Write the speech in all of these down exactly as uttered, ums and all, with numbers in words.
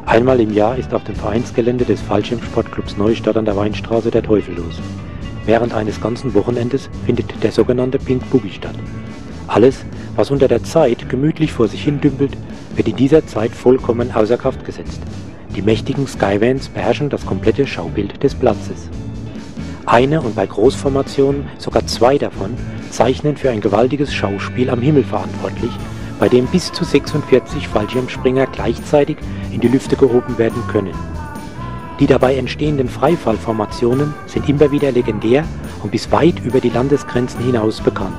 Einmal im Jahr ist auf dem Vereinsgelände des Fallschirmsportclubs Neustadt an der Weinstraße der Teufel los. Während eines ganzen Wochenendes findet der sogenannte Pink Boogie statt. Alles, was unter der Zeit gemütlich vor sich hin dümpelt, wird in dieser Zeit vollkommen außer Kraft gesetzt. Die mächtigen Skyvans beherrschen das komplette Schaubild des Platzes. Eine und bei Großformationen sogar zwei davon zeichnen für ein gewaltiges Schauspiel am Himmel verantwortlich, bei dem bis zu sechsundvierzig Fallschirmspringer gleichzeitig in die Lüfte gehoben werden können. Die dabei entstehenden Freifallformationen sind immer wieder legendär und bis weit über die Landesgrenzen hinaus bekannt.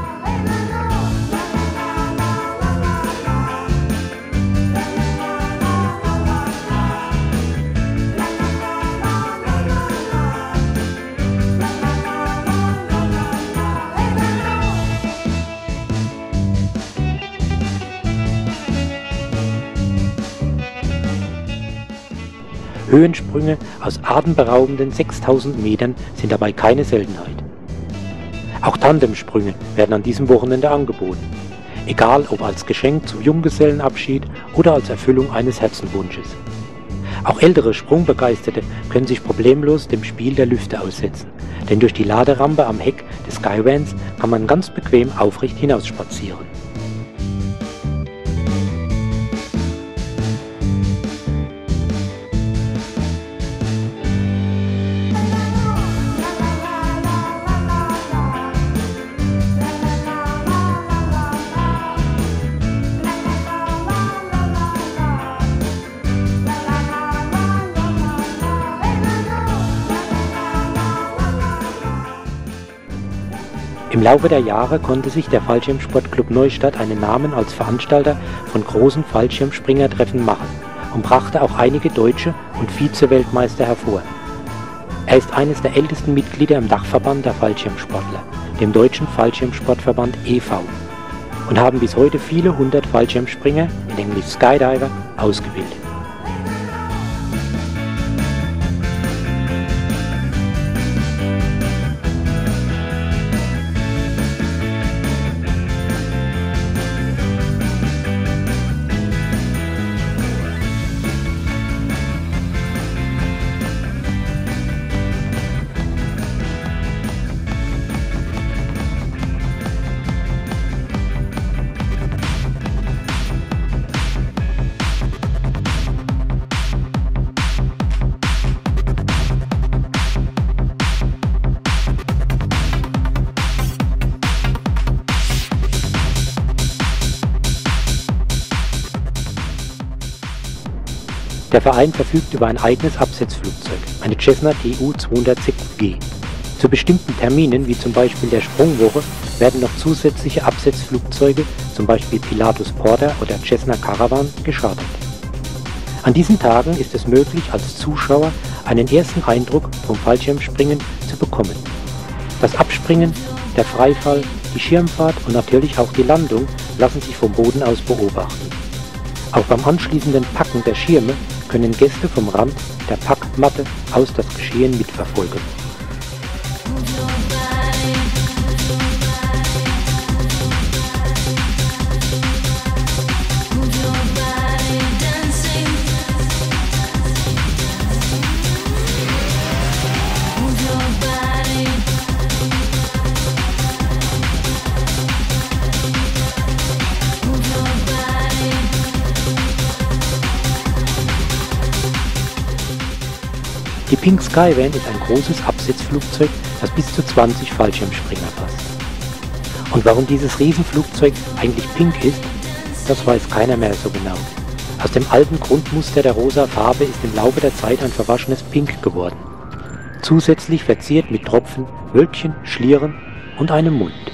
Höhensprünge aus atemberaubenden sechstausend Metern sind dabei keine Seltenheit. Auch Tandemsprünge werden an diesem Wochenende angeboten, egal ob als Geschenk zum Junggesellenabschied oder als Erfüllung eines Herzenwunsches. Auch ältere Sprungbegeisterte können sich problemlos dem Spiel der Lüfte aussetzen, denn durch die Laderampe am Heck des Skyvans kann man ganz bequem aufrecht hinausspazieren. Im Laufe der Jahre konnte sich der Fallschirmsportclub Neustadt einen Namen als Veranstalter von großen Fallschirmspringertreffen machen und brachte auch einige Deutsche und Vize-Weltmeister hervor. Er ist eines der ältesten Mitglieder im Dachverband der Fallschirmsportler, dem Deutschen Fallschirmsportverband e V, und haben bis heute viele hundert Fallschirmspringer, in Englisch Skydiver, ausgebildet. Der Verein verfügt über ein eigenes Absetzflugzeug, eine Cessna T U zweihundertsechs G. Zu bestimmten Terminen, wie zum Beispiel der Sprungwoche, werden noch zusätzliche Absetzflugzeuge, zum Beispiel Pilatus Porter oder Cessna Caravan, geschartert. An diesen Tagen ist es möglich, als Zuschauer einen ersten Eindruck vom Fallschirmspringen zu bekommen. Das Abspringen, der Freifall, die Schirmfahrt und natürlich auch die Landung lassen sich vom Boden aus beobachten. Auch beim anschließenden Packen der Schirme können Gäste vom Rand der Packmatte aus das Geschehen mitverfolgen. Die Pink Skyvan ist ein großes Absetzflugzeug, das bis zu zwanzig Fallschirmspringer fasst. Und warum dieses Riesenflugzeug eigentlich pink ist, das weiß keiner mehr so genau. Aus dem alten Grundmuster der rosa Farbe ist im Laufe der Zeit ein verwaschenes Pink geworden. Zusätzlich verziert mit Tropfen, Wölkchen, Schlieren und einem Mund.